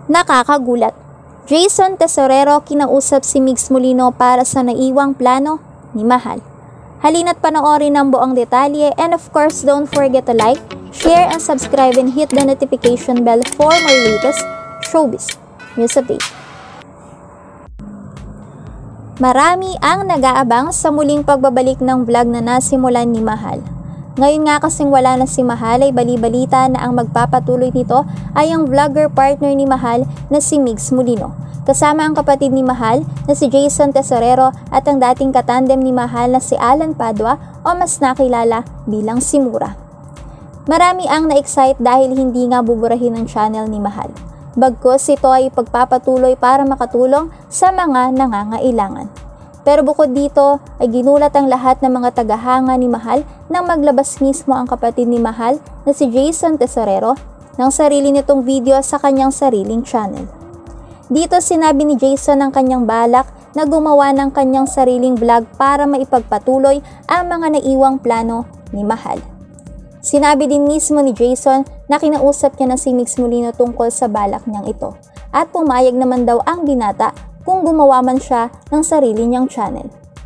Nakakagulat. Jason Tesorero kinausap si Migs Molino para sa naiwang plano ni Mahal. Halina't panoorin ang buong detalye, and of course don't forget to like, share and subscribe and hit the notification bell for more latest showbiz news update. Marami ang nag-aabang sa muling pagbabalik ng vlog na nasimulan ni Mahal. Ngayon nga kasing wala na si Mahal ay bali-balita na ang magpapatuloy nito ay ang vlogger partner ni Mahal na si Migs Molino. Kasama ang kapatid ni Mahal na si Jason Tesorero at ang dating katandem ni Mahal na si Alan Padua o mas nakilala bilang si Mura. Marami ang na-excite dahil hindi nga buburahin ang channel ni Mahal. Bagkus ito ay pagpapatuloy para makatulong sa mga nangangailangan. Pero bukod dito ay ginulat ang lahat ng mga tagahanga ni Mahal nang maglabas mismo ang kapatid ni Mahal na si Jason Tesorero ng sarili nitong video sa kanyang sariling channel. Dito sinabi ni Jason ang kanyang balak na gumawa ng kanyang sariling vlog para maipagpatuloy ang mga naiwang plano ni Mahal. Sinabi din mismo ni Jason na kinausap niya na si Migs Molino tungkol sa balak niyang ito at pumayag naman daw ang binata kung gumawa man siya ng sarili niyang channel.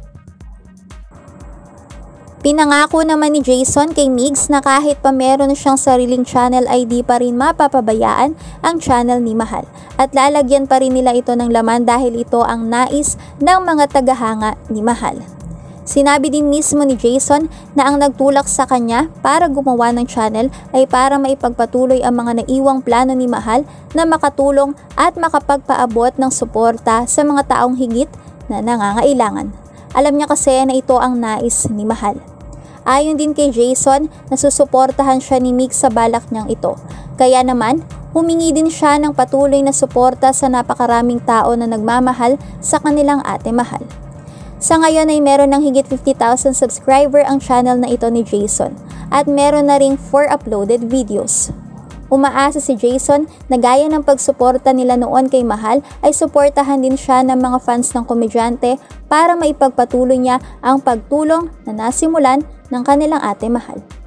Pinangako naman ni Jason kay Migs na kahit pa meron na siyang sariling channel ay di pa rin mapapabayaan ang channel ni Mahal at lalagyan pa rin nila ito ng laman dahil ito ang nais ng mga tagahanga ni Mahal. Sinabi din mismo ni Jason na ang nagtulak sa kanya para gumawa ng channel ay para maipagpatuloy ang mga naiwang plano ni Mahal na makatulong at makapagpaabot ng suporta sa mga taong higit na nangangailangan. Alam niya kasi na ito ang nais ni Mahal. Ayon din kay Jason, nasusuportahan siya ni Migs sa balak niyang ito. Kaya naman, humingi din siya ng patuloy na suporta sa napakaraming tao na nagmamahal sa kanilang ate Mahal. Sa ngayon ay meron ng higit 50,000 subscriber ang channel na ito ni Jason at meron na ring 4 uploaded videos. Umaasa si Jason na gaya ng pagsuporta nila noon kay Mahal ay suportahan din siya ng mga fans ng komedyante para maipagpatuloy niya ang pagtulong na nasimulan ng kanilang ate Mahal.